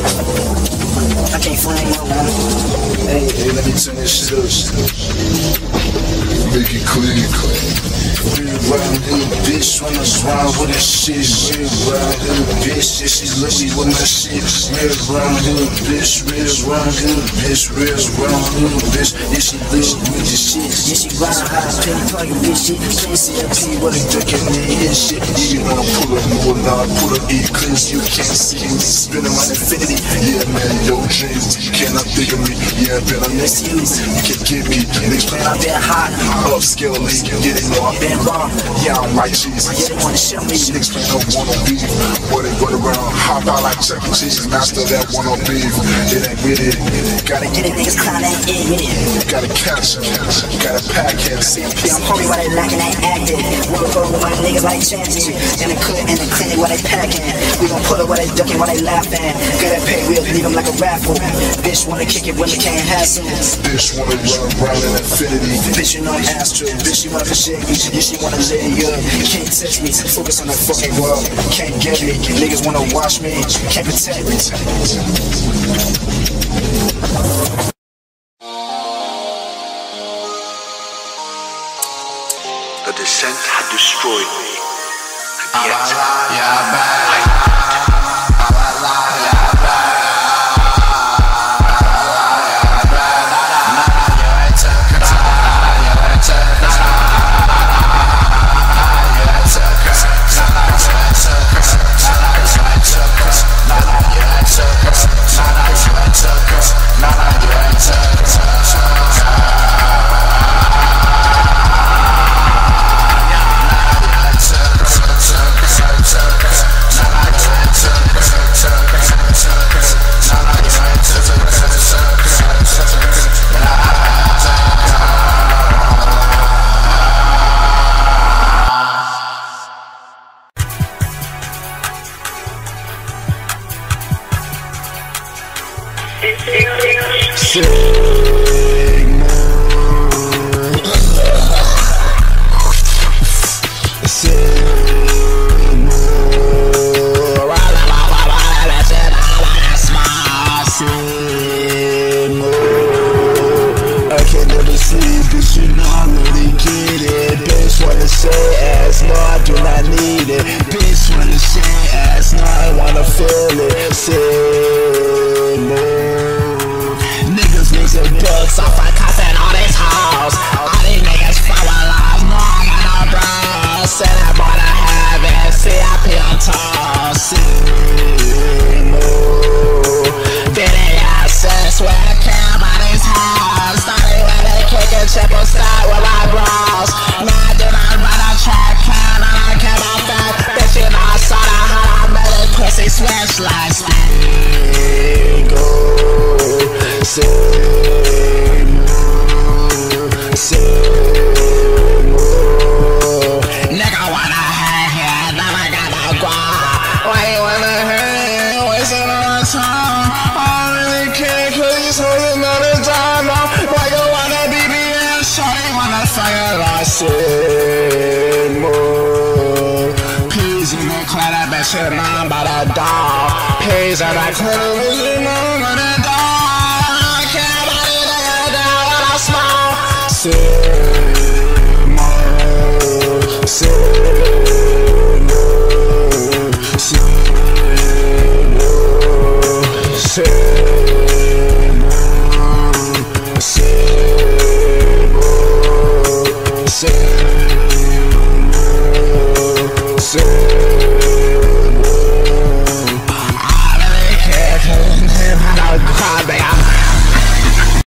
I can't flame no one. Hey, let me turn this shit up. Make it clear. Real round little bitch when I rhyme with this shit. Real round little bitch, yeah, she love me with my shit. Real round little bitch, real round little bitch, real round little bitch, yeah, she love with this shit. Yeah, she grind high, penny plug bitch shit. CCLP, what a dick in the head shit. You wanna pull up more, now pull up E cleans, you can't see me. Spinning my infinity, yeah man, yo dreams, you cannot think of me. Yeah, bet I'm next to you, you can get me. Niggas Man, I've been hot, upscale league, yeah they know I've been wrong. Yeah, I'm right cheese. yeah, they wanna show me. Niggas play no one on beef. Boy, they run around, hop out like Chuck E. Cheese. Master that one on beef. It ain't with it. Gotta Get it, niggas clown, they ain't with it. gotta catch him. Gotta pack him. Yeah, I'm homie, why they lacking, they acting. We'll go with my niggas like chanting. In the clinic, why they packing. We gon' pull up, why they ducking, why they laughing. Good at pay, we'll leave them like a raffle. Bitch wanna kick it when they can't hassle. Bitch wanna run around in infinity. Bitch, you know Astro. Bitch, she wanna shake me. Yeah, she wanna lay up. Can't touch me. Focus on the fucking world. Can't get me. Niggas wanna watch me. Can't protect me. The descent had destroyed me. And yet, Pays and I couldn't you know what I do. I can't believe that I smile.